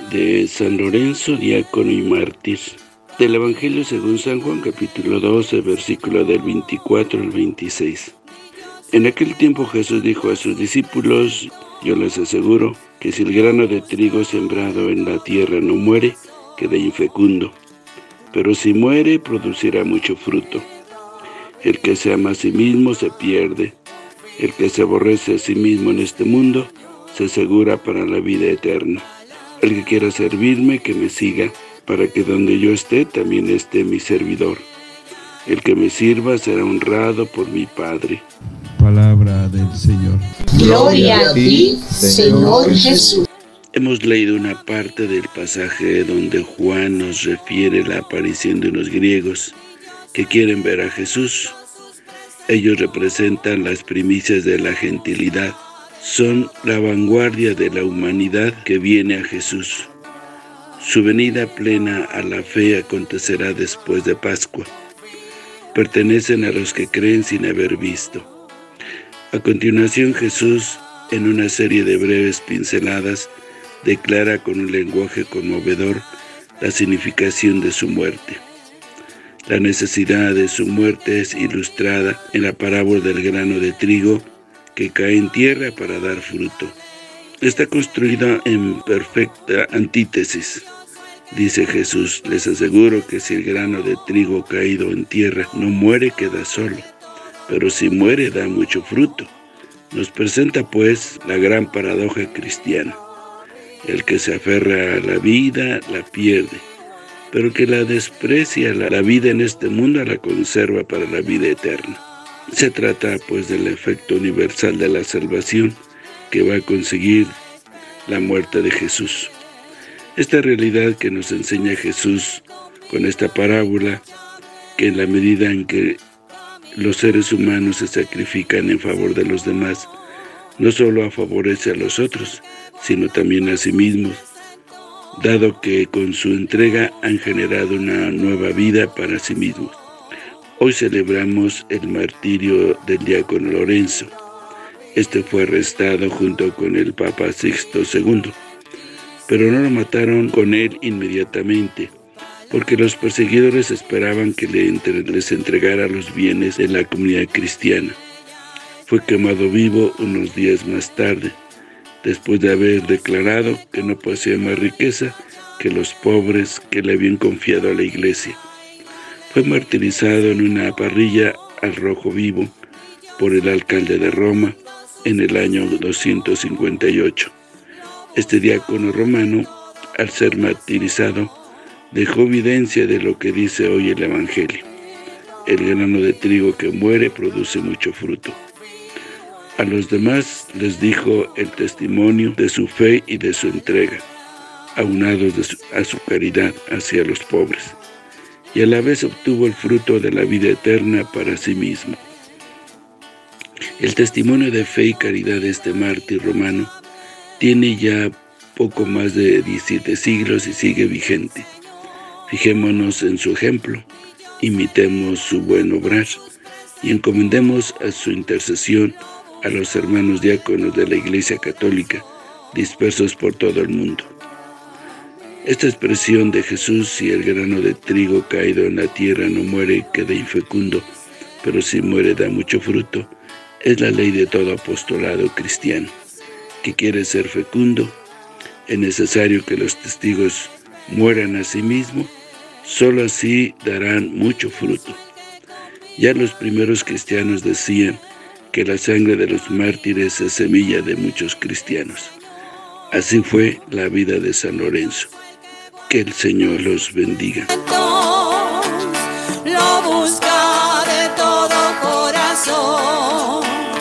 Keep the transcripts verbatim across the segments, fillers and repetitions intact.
de San Lorenzo, diácono y mártir. Del Evangelio según San Juan, capítulo doce, versículo del veinticuatro al veintiséis. En aquel tiempo Jesús dijo a sus discípulos: yo les aseguro que si el grano de trigo sembrado en la tierra no muere, queda infecundo, pero si muere, producirá mucho fruto. El que se ama a sí mismo se pierde. El que se aborrece a sí mismo en este mundo, se asegura para la vida eterna. El que quiera servirme, que me siga, para que donde yo esté, también esté mi servidor. El que me sirva será honrado por mi Padre. Palabra del Señor. Gloria a ti, Señor Jesús. Hemos leído una parte del pasaje donde Juan nos refiere la aparición de unos griegos que quieren ver a Jesús. Ellos representan las primicias de la gentilidad. Son la vanguardia de la humanidad que viene a Jesús. Su venida plena a la fe acontecerá después de Pascua. Pertenecen a los que creen sin haber visto. A continuación, Jesús, en una serie de breves pinceladas, declara con un lenguaje conmovedor la significación de su muerte. La necesidad de su muerte es ilustrada en la parábola del grano de trigo que cae en tierra para dar fruto. Está construida en perfecta antítesis. Dice Jesús: les aseguro que si el grano de trigo caído en tierra no muere, queda solo, pero si muere, da mucho fruto. Nos presenta, pues, la gran paradoja cristiana. El que se aferra a la vida, la pierde, pero que la desprecia, la vida en este mundo, la conserva para la vida eterna. Se trata, pues, del efecto universal de la salvación que va a conseguir la muerte de Jesús. Esta realidad que nos enseña Jesús con esta parábola, que en la medida en que los seres humanos se sacrifican en favor de los demás, no solo favorece a los otros, sino también a sí mismos, dado que con su entrega han generado una nueva vida para sí mismos. Hoy celebramos el martirio del diácono Lorenzo. Este fue arrestado junto con el Papa Sixto segundo, pero no lo mataron con él inmediatamente, porque los perseguidores esperaban que le entre, les entregara los bienes de la comunidad cristiana. Fue quemado vivo unos días más tarde, después de haber declarado que no poseía más riqueza que los pobres que le habían confiado a la Iglesia. Fue martirizado en una parrilla al rojo vivo por el alcalde de Roma en el año doscientos cincuenta y ocho. Este diácono romano, al ser martirizado, dejó evidencia de lo que dice hoy el Evangelio. El grano de trigo que muere produce mucho fruto. A los demás les dijo el testimonio de su fe y de su entrega, aunados de su, a su caridad hacia los pobres, y a la vez obtuvo el fruto de la vida eterna para sí mismo. El testimonio de fe y caridad de este mártir romano tiene ya poco más de diecisiete siglos y sigue vigente. Fijémonos en su ejemplo, imitemos su buen obrar y encomendemos a su intercesión a los hermanos diáconos de la Iglesia Católica dispersos por todo el mundo. Esta expresión de Jesús: si el grano de trigo caído en la tierra no muere, queda infecundo, pero si muere, da mucho fruto, es la ley de todo apostolado cristiano. Que quiere ser fecundo, es necesario que los testigos mueran a sí mismos, solo así darán mucho fruto. Ya los primeros cristianos decían que la sangre de los mártires es semilla de muchos cristianos. Así fue la vida de San Lorenzo. Que el Señor los bendiga. Lo busca de todo corazón.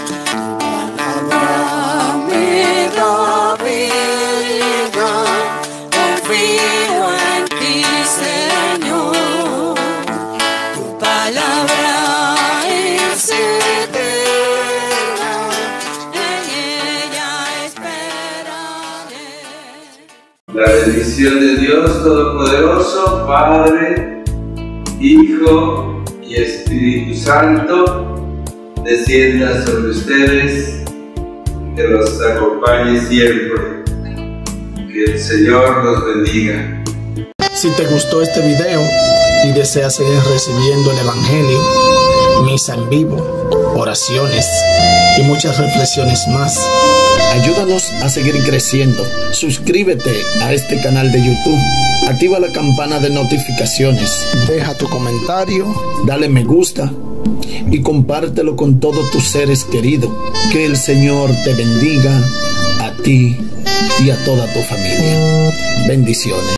Confío en ti, Señor. Tu palabra es eterna, en ella esperaré. La bendición de Dios Todopoderoso, Padre, Hijo y Espíritu Santo, descienda sobre ustedes, que los acompañe siempre. Que el Señor los bendiga. Si te gustó este video y deseas seguir recibiendo el Evangelio, misa en vivo, oraciones y muchas reflexiones más, ayúdanos a seguir creciendo. Suscríbete a este canal de YouTube, activa la campana de notificaciones, deja tu comentario, dale me gusta y compártelo con todos tus seres queridos. Que el Señor te bendiga a ti y a toda tu familia. Bendiciones.